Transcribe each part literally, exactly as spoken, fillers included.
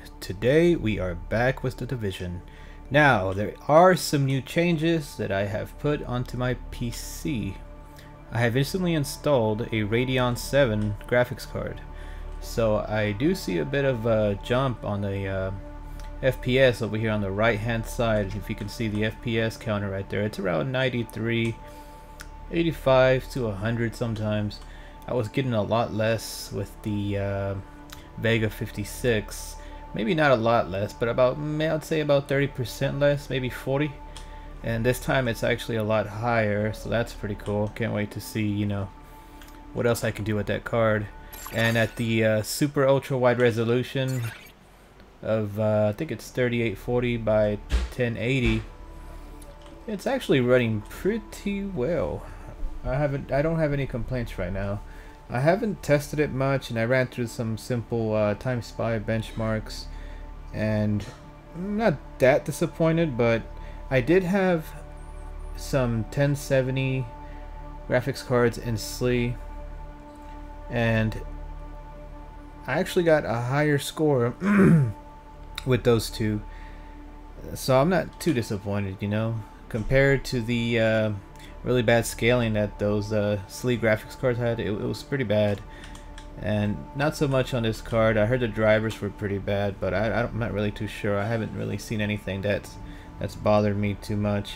Today we are back with The Division. Now there are some new changes that I have put onto my P C. I have recently installed a Radeon seven graphics card, so I do see a bit of a jump on the uh, F P S over here on the right hand side. If you can see the F P S counter right there, it's around ninety-three, eighty-five to one hundred sometimes. I was getting a lot less with the uh, Vega fifty-six. Maybe not a lot less, but about, I'd say about thirty percent less, maybe forty. And this time it's actually a lot higher, so that's pretty cool. Can't wait to see, you know, what else I can do with that card. And at the uh, super ultra wide resolution of, uh, I think it's thirty-eight forty by ten eighty, it's actually running pretty well. I haven't, I don't have any complaints right now. I haven't tested it much, and I ran through some simple uh, Time Spy benchmarks, and I'm not that disappointed, but I did have some ten seventy graphics cards in S L I, and I actually got a higher score with those two, so I'm not too disappointed, you know, compared to the uh, really bad scaling that those uh, S L I graphics cards had. It, it was pretty bad, and not so much on this card. I heard the drivers were pretty bad, but I, I I'm not really too sure. I haven't really seen anything that's that's bothered me too much.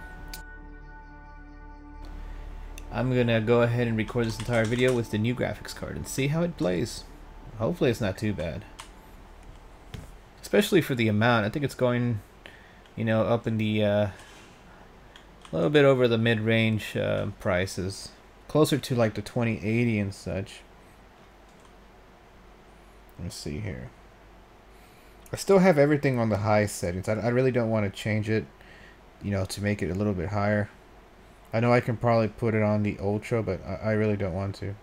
I'm gonna go ahead and record this entire video with the new graphics card and see how it plays. Hopefully it's not too bad, especially for the amount. I think it's going, you know, up in the uh, a little bit over the mid-range uh, prices, closer to like the twenty eighty and such. Let's see here. I still have everything on the high settings. I, I really don't want to change it, you know, to make it a little bit higher. I know I can probably put it on the ultra, but I, I really don't want to.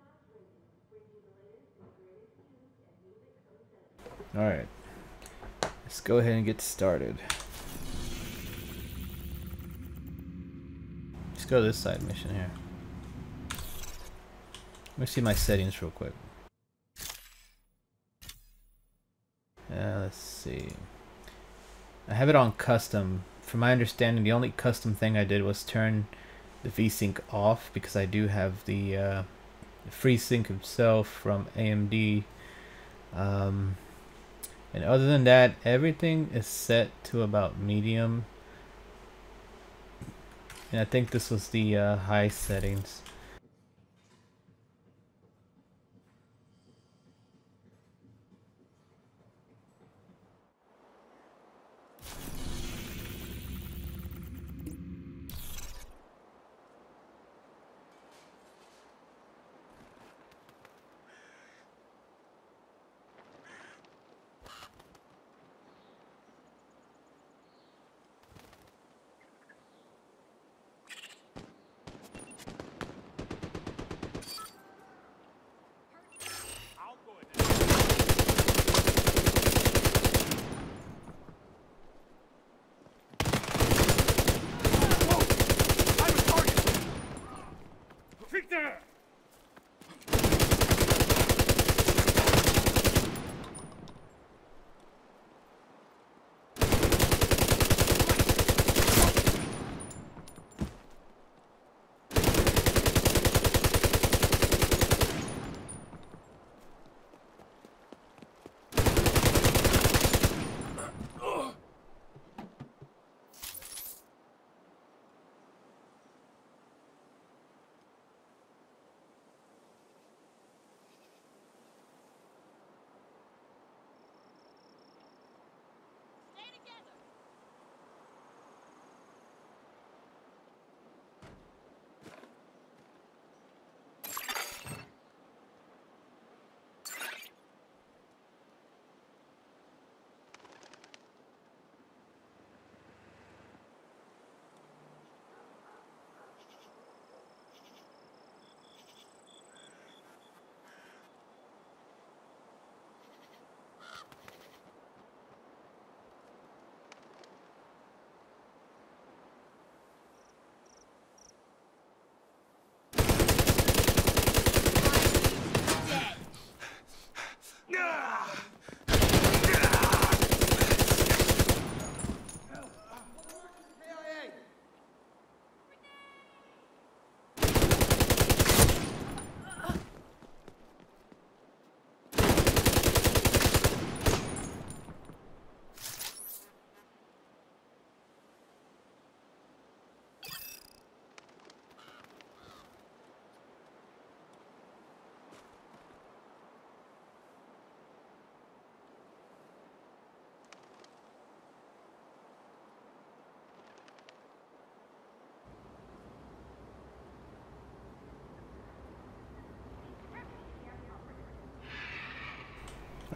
Alright, let's go ahead and get started. Let's go to this side mission here. Let me see my settings real quick. Uh, let's see. I have it on custom. From my understanding, the only custom thing I did was turn the VSync off, because I do have the, uh, the FreeSync itself from A M D. Um, and other than that, everything is set to about medium. And I think this was the uh, high settings.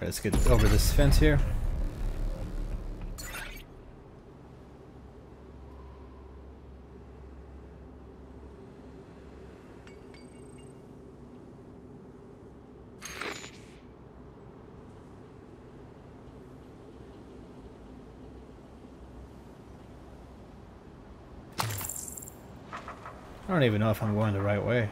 Alright, let's get over this fence here. I don't even know if I'm going the right way.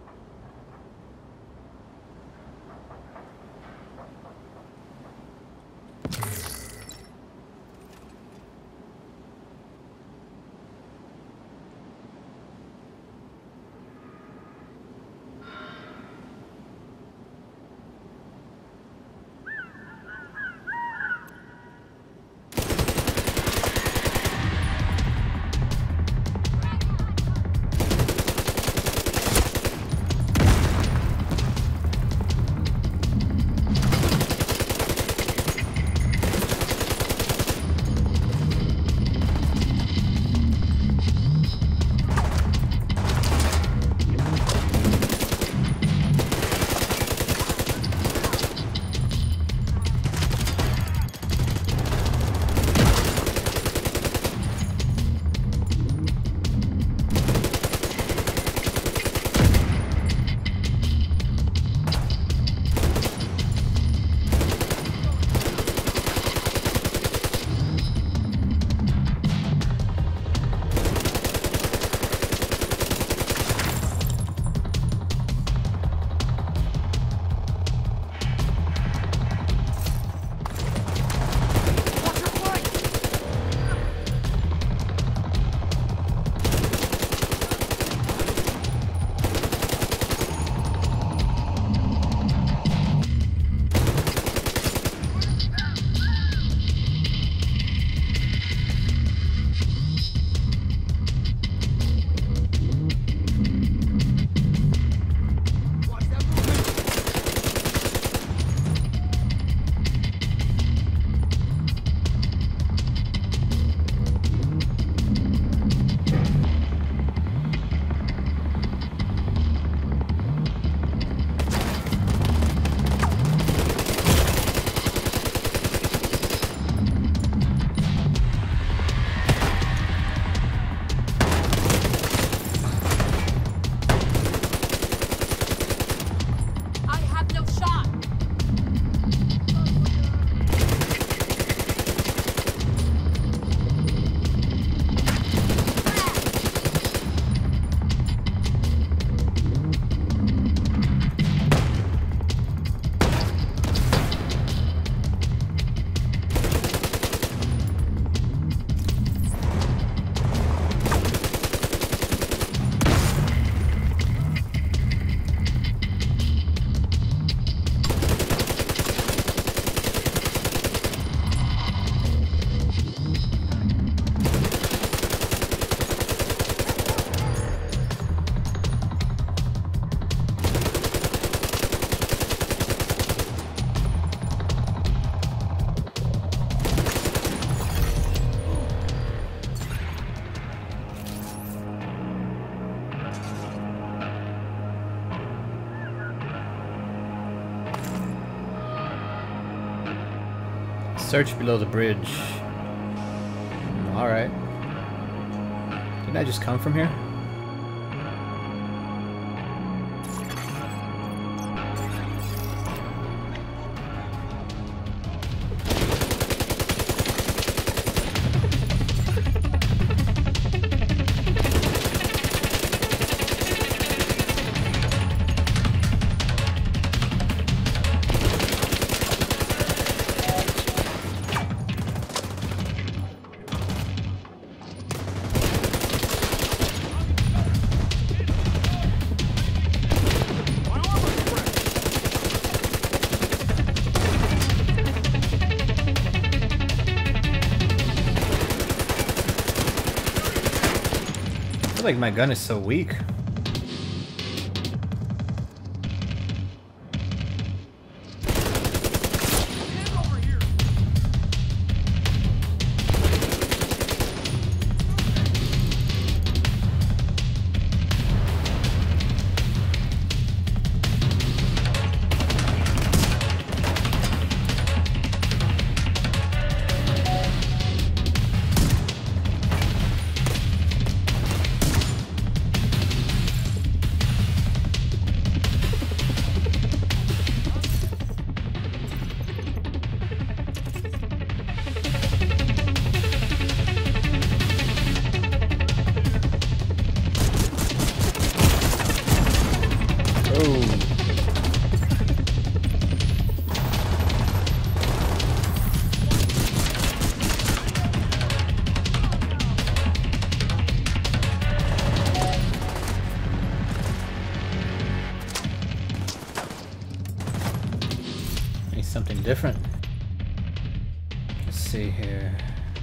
Search below the bridge. Alright. Didn't I just come from here? I feel like my gun is so weak. something different. Let's see here.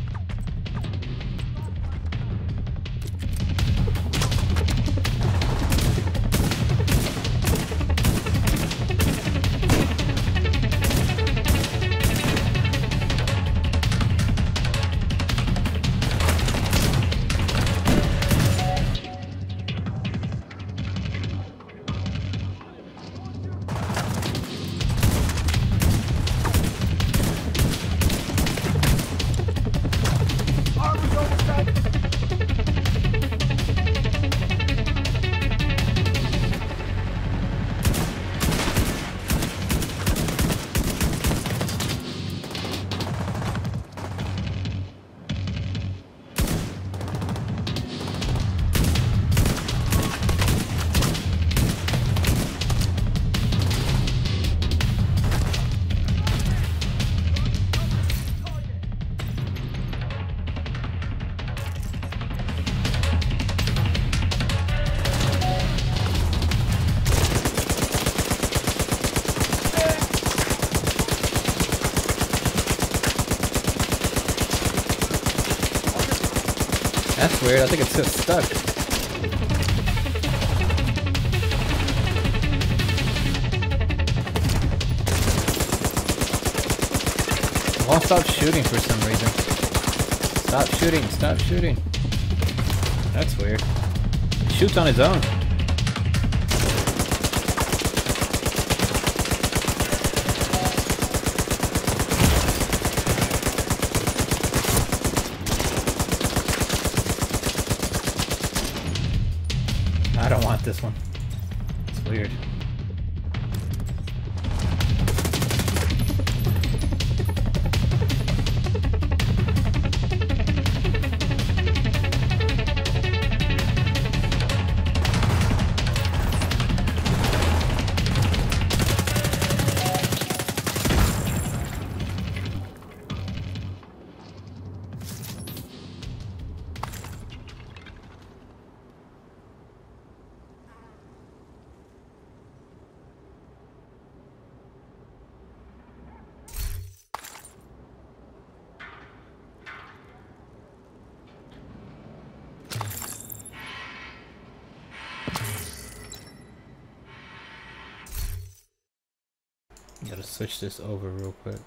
That's weird, I think it's just stuck. It won't stop shooting for some reason. Stop shooting, stop shooting. That's weird. It shoots on its own. I don't want this one. It's weird. Gotta switch this over real quick.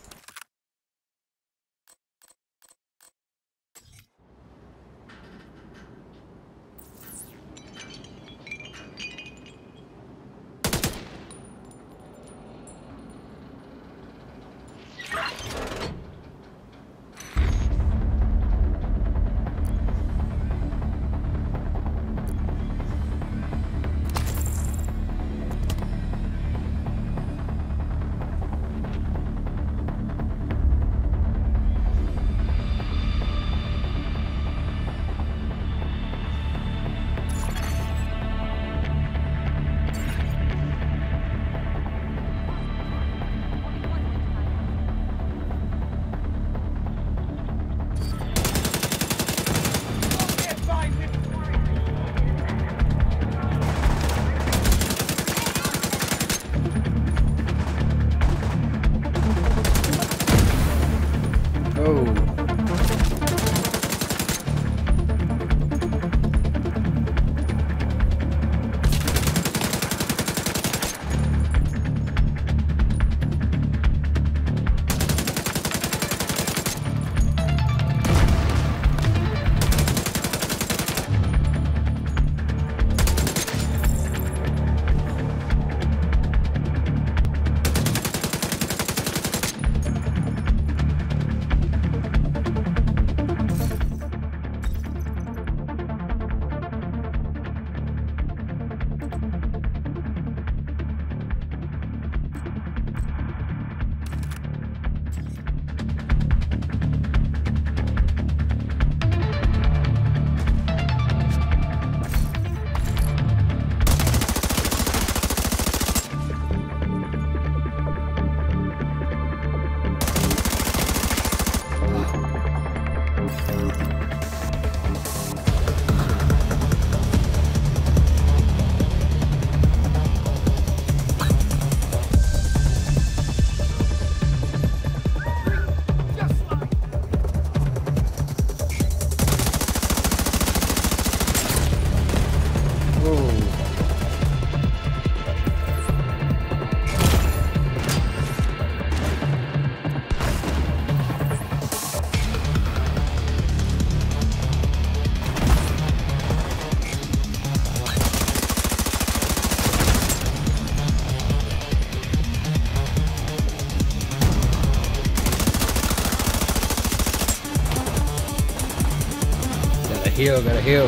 heal, gotta heal.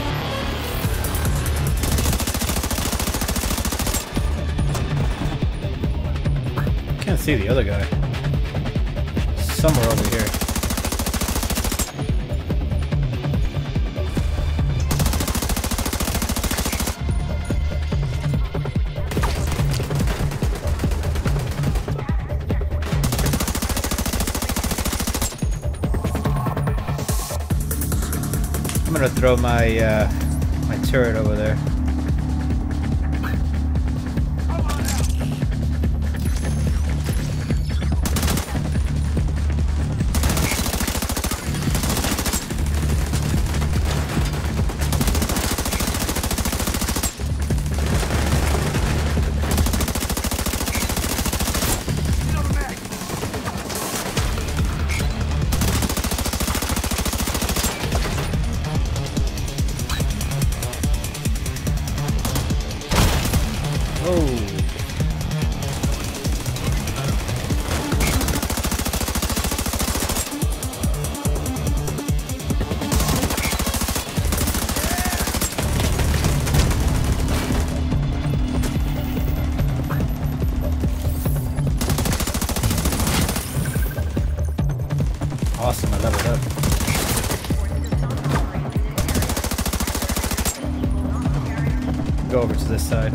Can't see the other guy. Somewhere over here. I'm gonna throw my uh, my turret over there. Awesome, I leveled up. Go over to this side.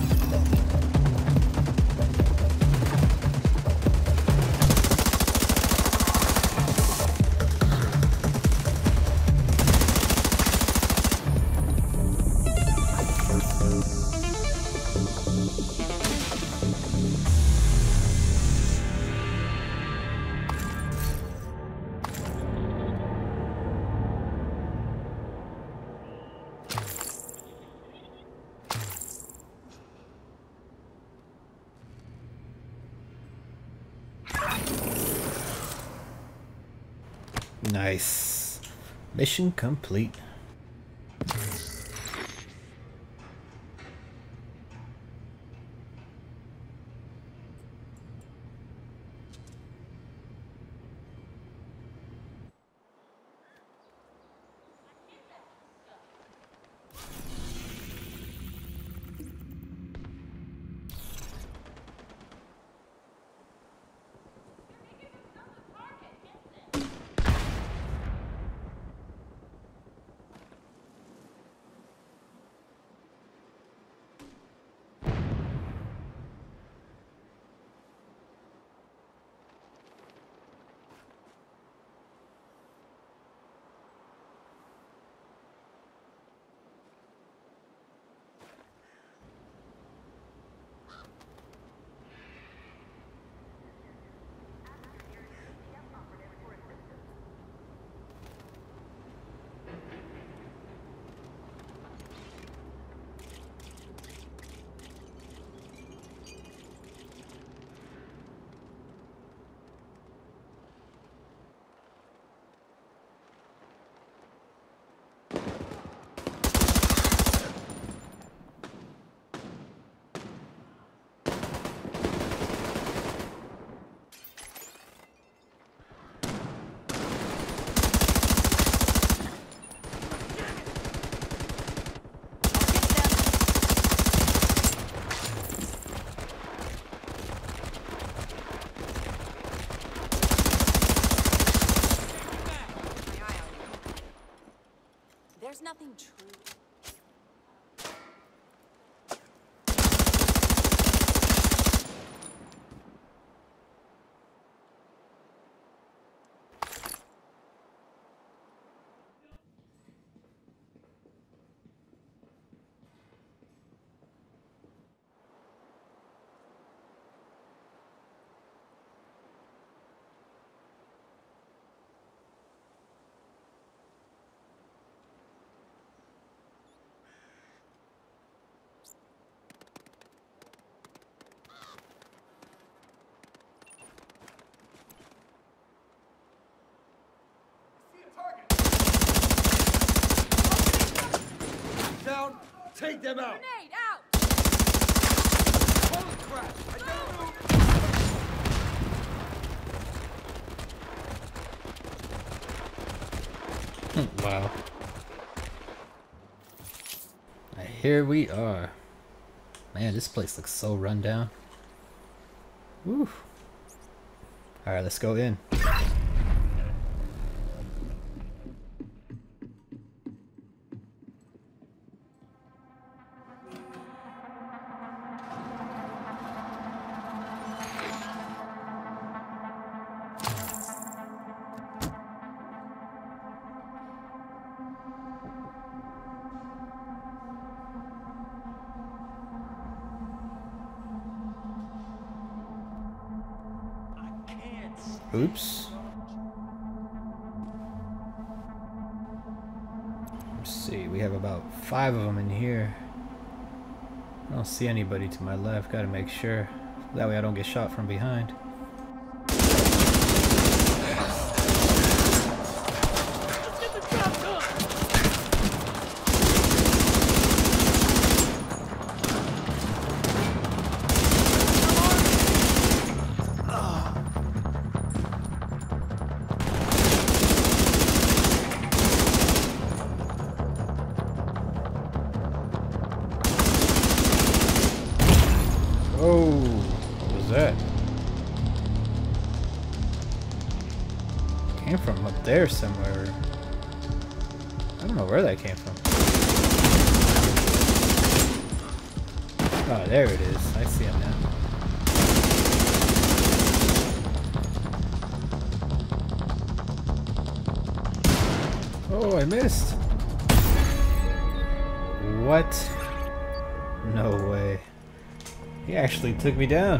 Nice. Mission complete. There's nothing true. Down, take them out. Grenade out! Holy crap! I don't know. Wow. here we are. Man, this place looks so run down. Woo. Alright, let's go in. Oops. Let's see, we have about five of them in here. I don't see anybody to my left, gotta make sure. That way I don't get shot from behind. Oh, what was that? Came from up there somewhere. I don't know where that came from. Oh, there it is. I see him now. Oh, I missed. What? No way. He actually took me down.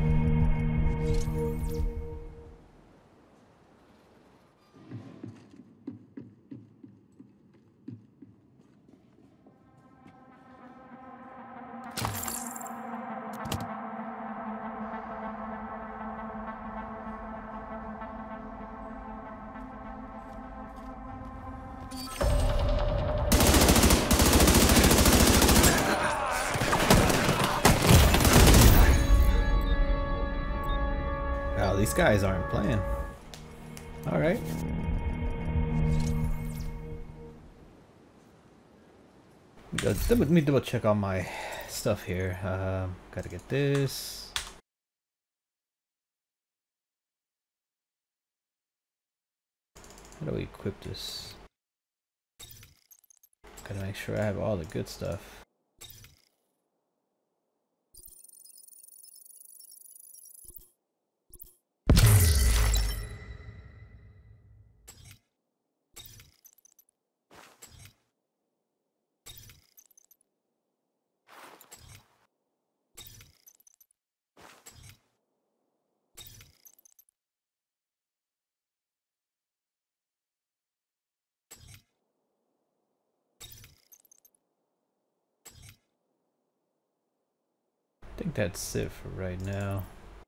Wow, these guys aren't playing. Alright. Let me double check on my stuff here. Um, gotta get this. How do we equip this? Gotta make sure I have all the good stuff. I think that's it for right now.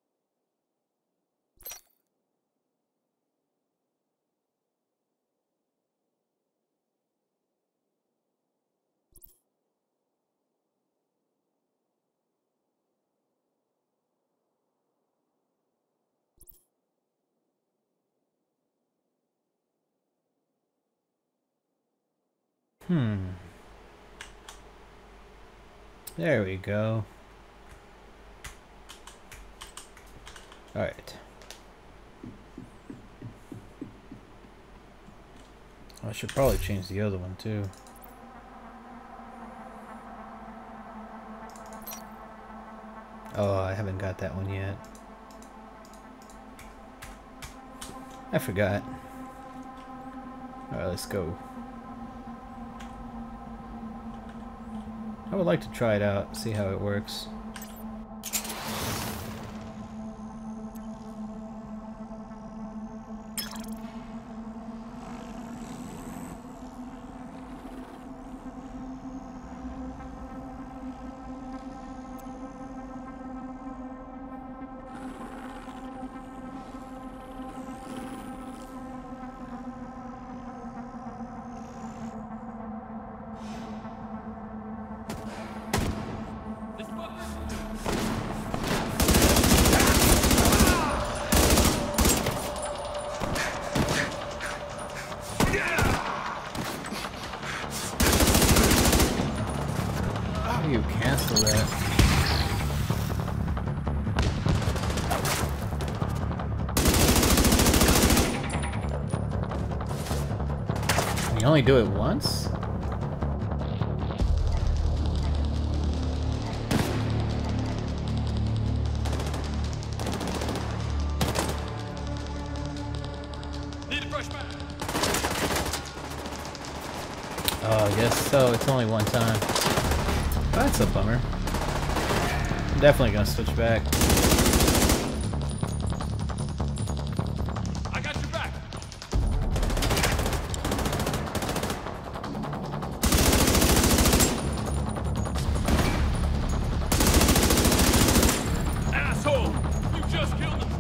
Hmm. There we go. Alright. I should probably change the other one too. Oh, I haven't got that one yet. I forgot. Alright, let's go. I would like to try it out, see how it works. You only do it once? Oh, I guess so. It's only one time. That's a bummer. I'm definitely gonna switch back. I got your back. Asshole! You just killed him.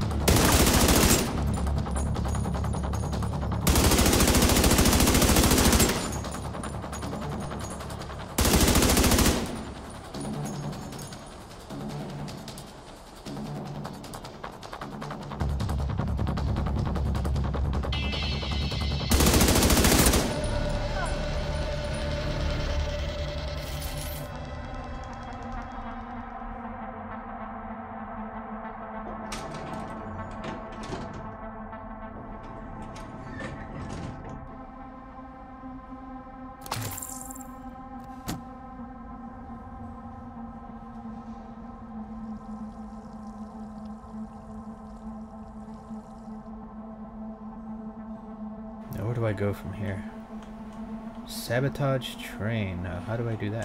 Now where do I go from here? Sabotage train. Now how do I do that?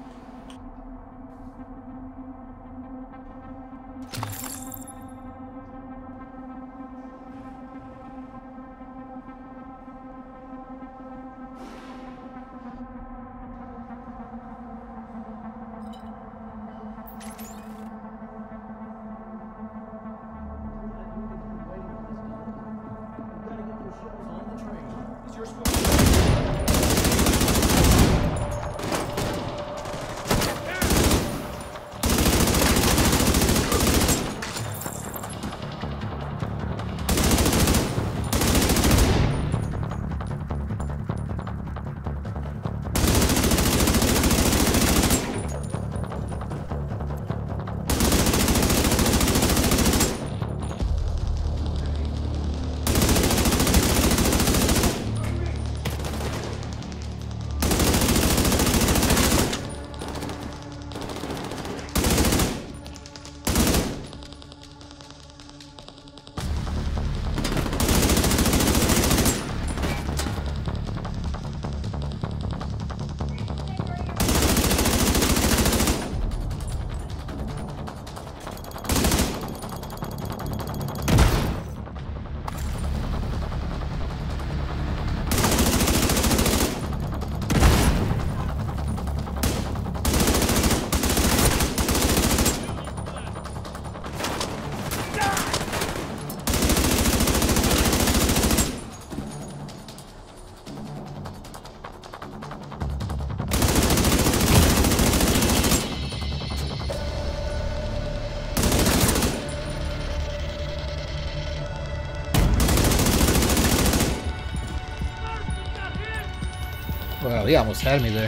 Wow, he almost had me there.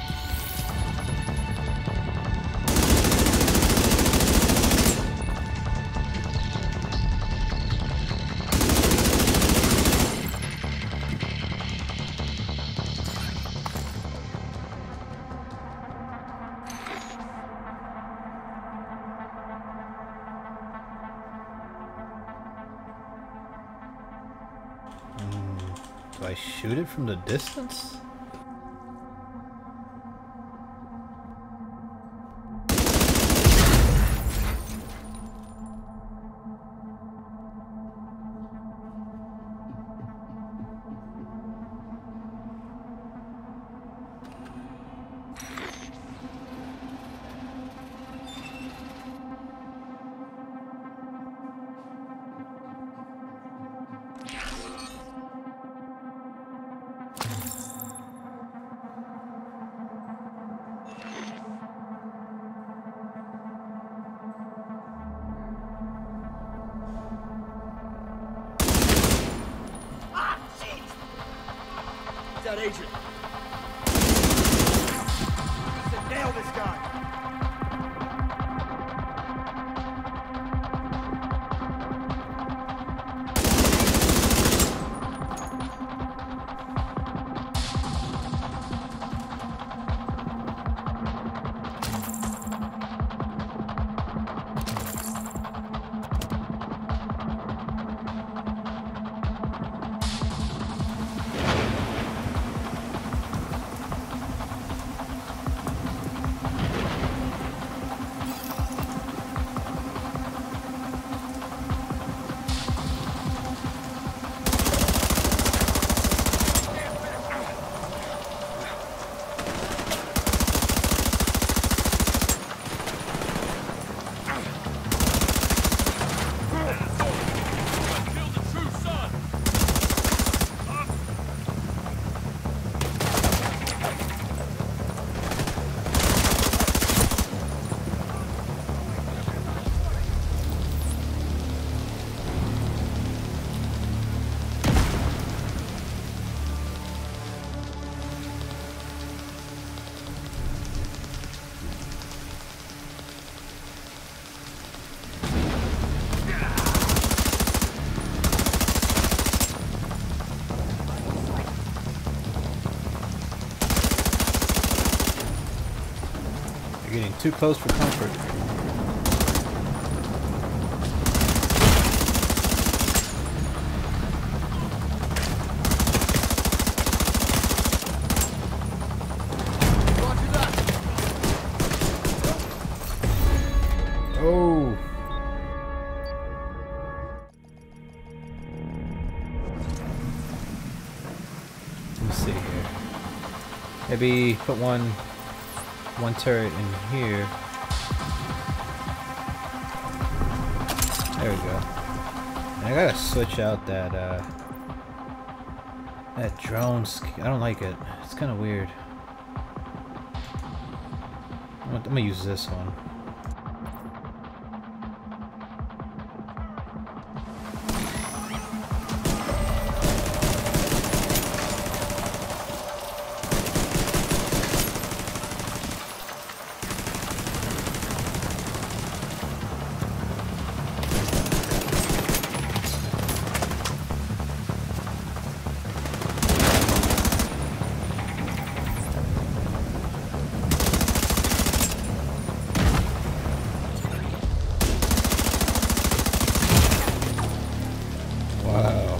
Hmm, do I shoot it from the distance? That agent. I said nail this guy. too close for comfort. Oh! Let me see here. Maybe put one one turret in here. There we go. And I gotta switch out that uh that drone sk- I don't like it. It's kinda weird. I'm gonna, I'm gonna use this one. Wow.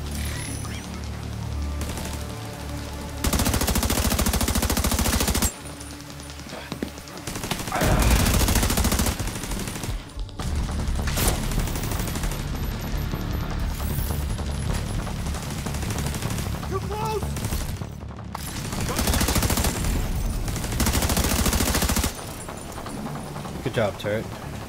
Too close! Good job, turret.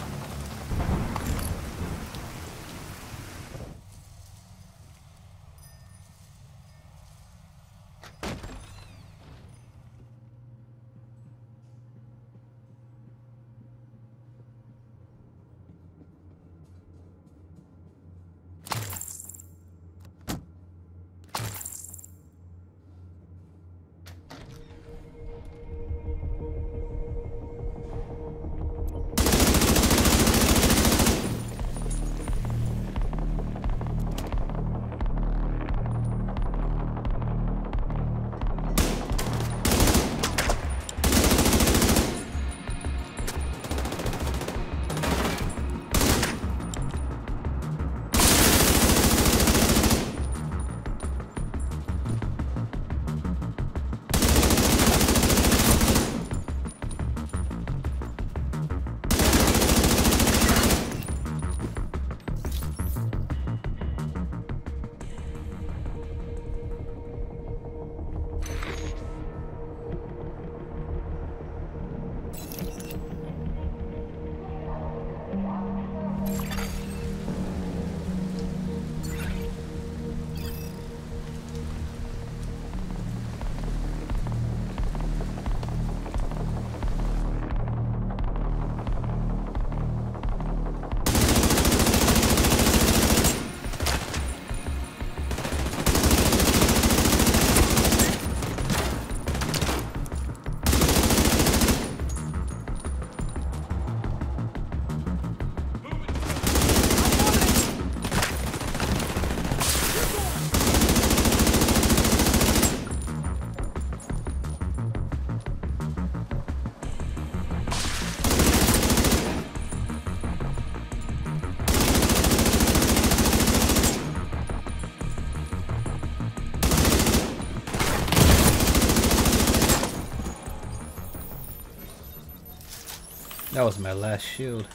That was my last shield.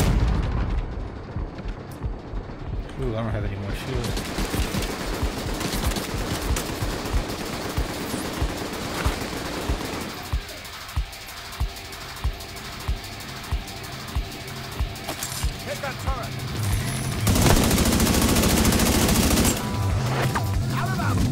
Ooh, I don't have any more shields. Take that turret! Out of bounds!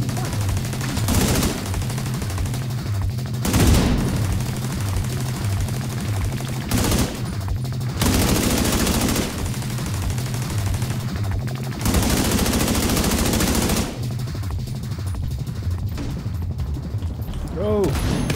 Go!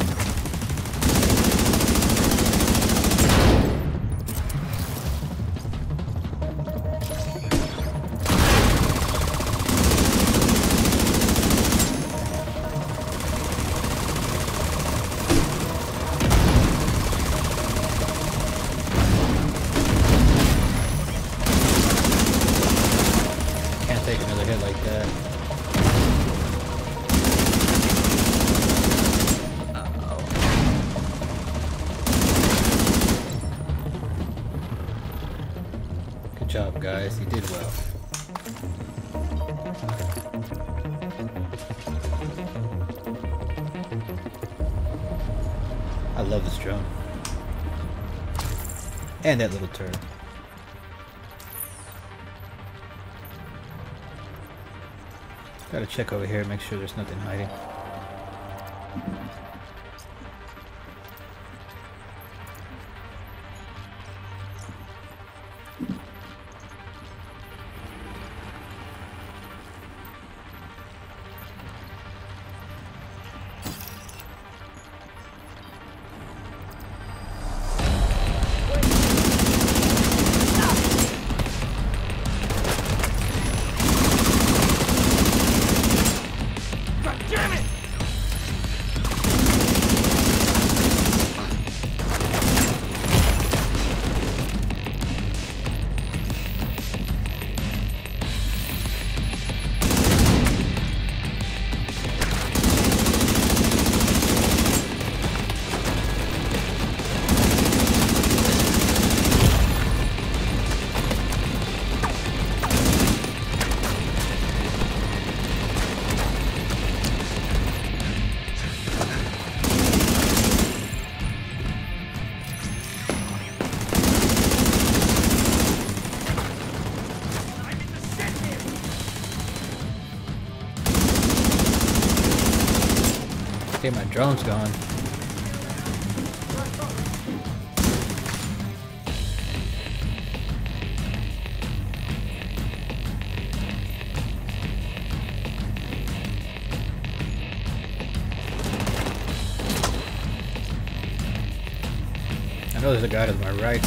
Can't take another hit like that. Good job, guys. You did well. I love this drone. And that little turret. Gotta check over here, make sure there's nothing hiding. Okay, my drone's gone. I know there's a guy to my right.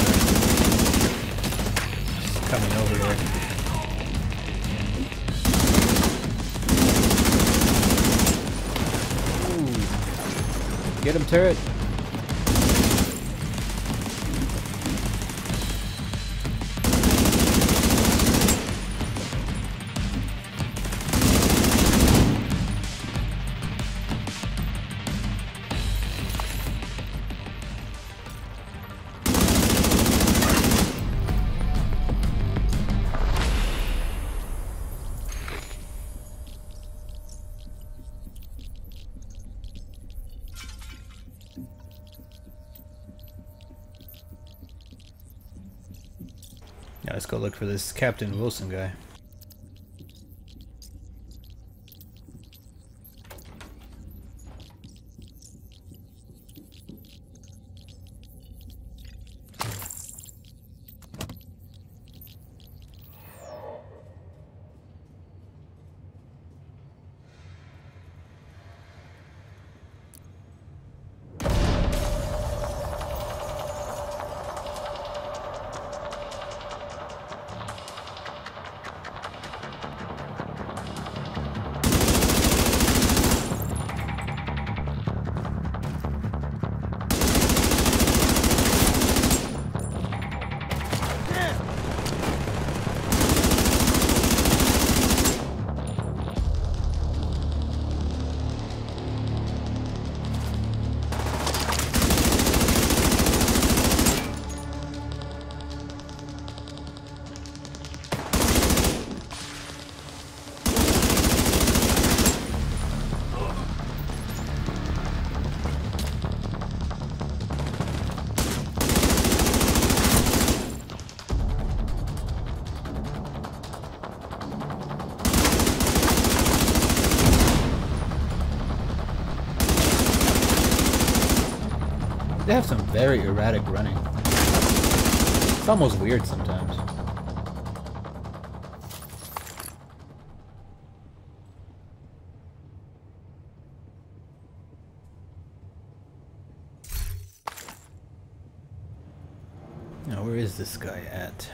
He's coming over there. Get him, turret! Now let's go look for this Captain Wilson guy. very erratic running. It's almost weird sometimes. Now, where is this guy at?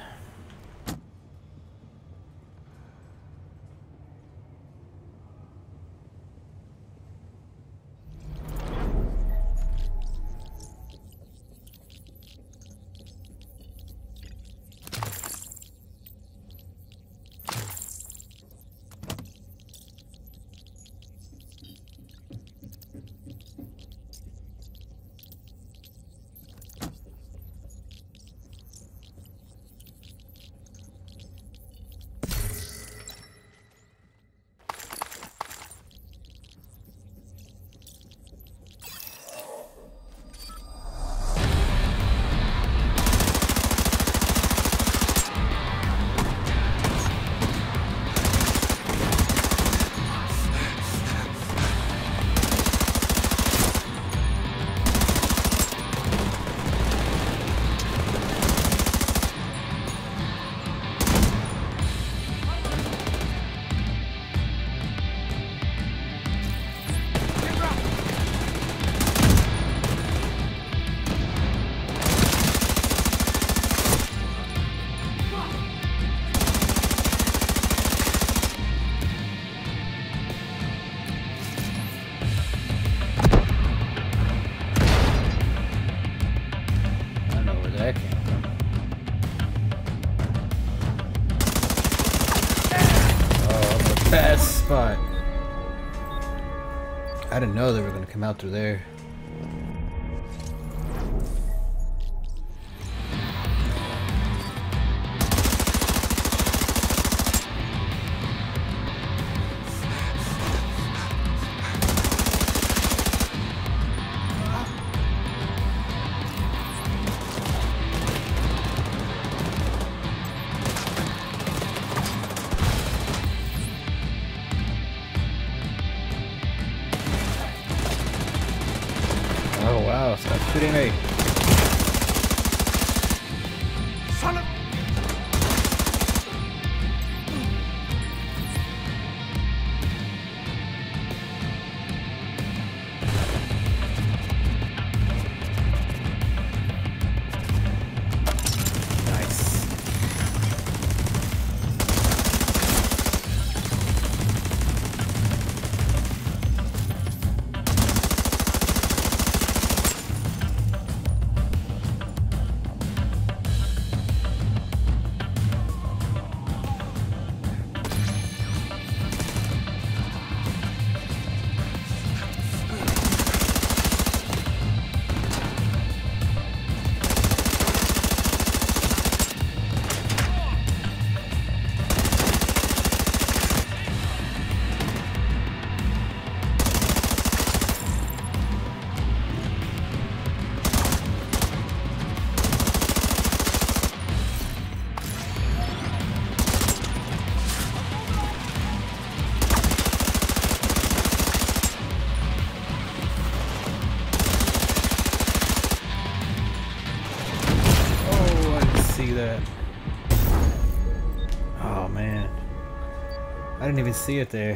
Best spot. I didn't know they were gonna come out through there. Oh wow, stop shooting me. Son of... Nice. That. Oh man, I didn't even see it there.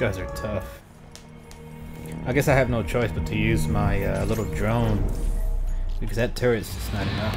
guys are tough. I guess I have no choice but to use my uh, little drone, because that turret's just not enough.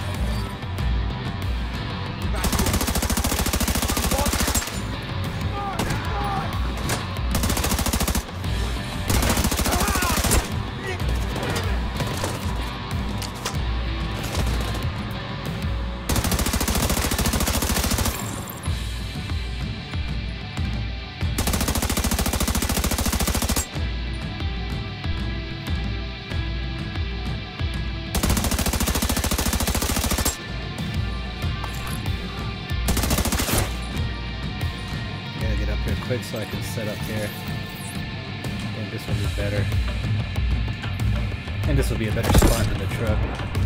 Quick so I can set up here. I think this will be better. And this will be a better spot than the truck.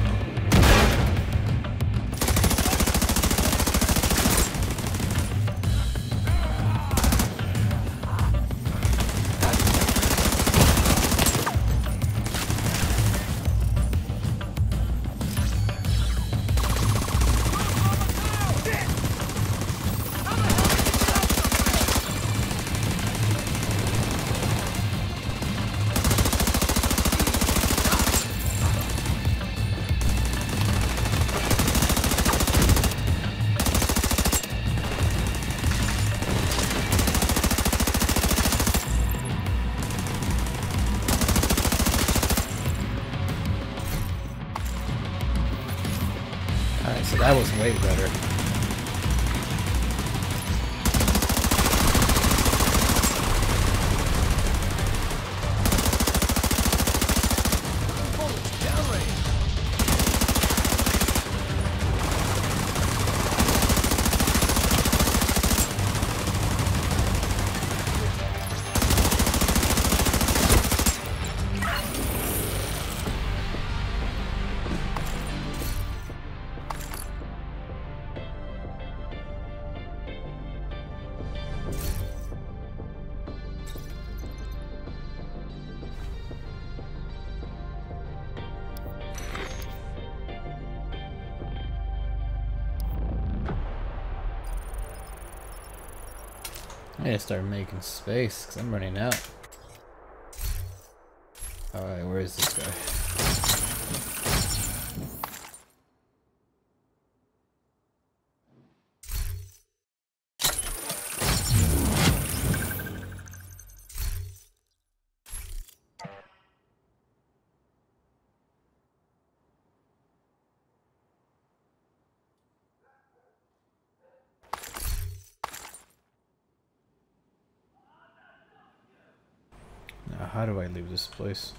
Alright, so that was way better. I gotta start making space because I'm running out. Alright, where is this guy? Now, how do I leave this place?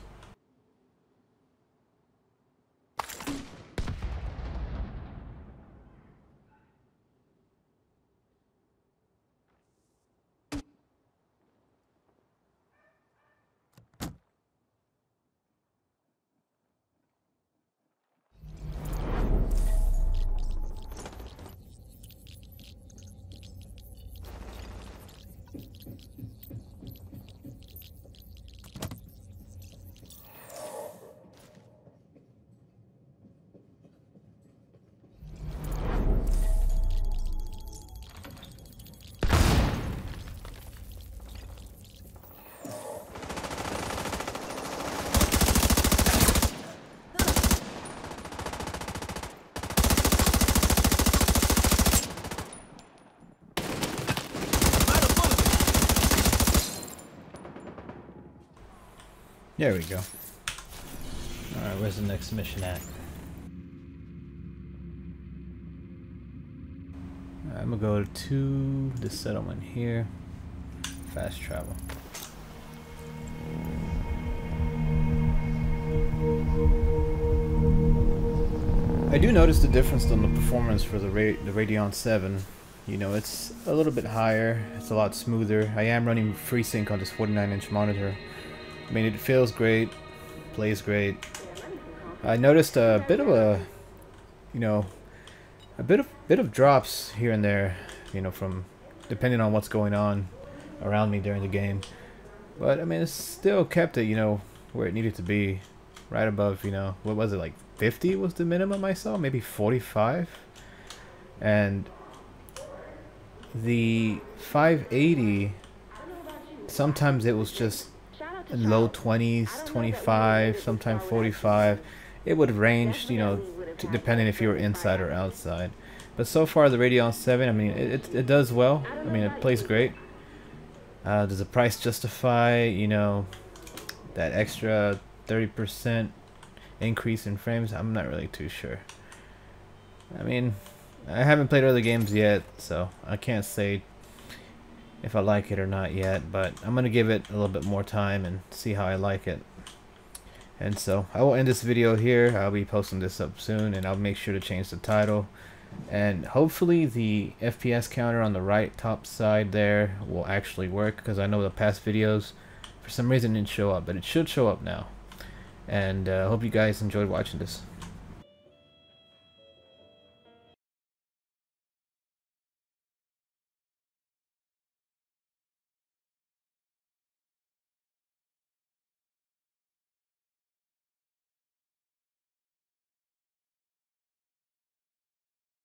There we go. Alright, where's the next mission at? Right, I'm gonna go to the settlement here. Fast travel. I do notice the difference on the performance for the, Ra the Radeon seven. You know, it's a little bit higher, it's a lot smoother. I am running FreeSync on this forty-nine inch monitor. I mean, it feels great, plays great. I noticed a bit of a, you know, a bit of bit of drops here and there, you know, from depending on what's going on around me during the game. But I mean, it still kept it, you know, where it needed to be, right above, you know, what was it, like fifty was the minimum I saw, maybe forty-five, and the five eighty sometimes it was just low twenties, twenty-five, sometimes forty-five. It would range, you know, t depending if you were inside or outside. But so far the Radeon seven, I mean, it, it, it does well. I mean, it plays great. Uh, does the price justify, you know, that extra thirty percent increase in frames? I'm not really too sure. I mean, I haven't played other games yet, so I can't say if I like it or not yet, but I'm gonna give it a little bit more time and see how I like it. And so I will end this video here. I'll be posting this up soon, and I'll make sure to change the title, and hopefully the F P S counter on the right top side there will actually work, because I know the past videos for some reason didn't show up, but it should show up now. And I uh, hope you guys enjoyed watching this.